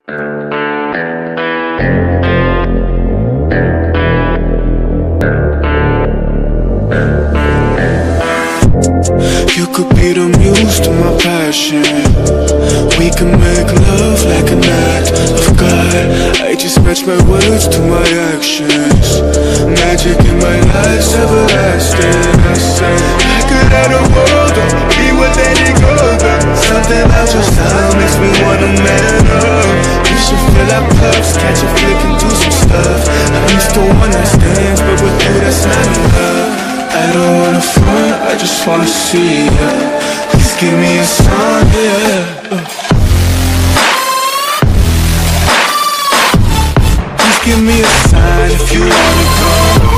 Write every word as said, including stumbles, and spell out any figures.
You could be the muse to my passion. We can make love like an act of God. I just match my words to my actions. Magic in my life's everlasting. I say I could have the world, or we would let it go. Something about your style makes me wanna man up. We should fill our cups, catch a flick and do some stuff. I'm used to one night stands, but with you that's not enough. I don't wanna front, I just wanna see ya. Please give me a sign, yeah. uh. Please give me a sign if you wanna come.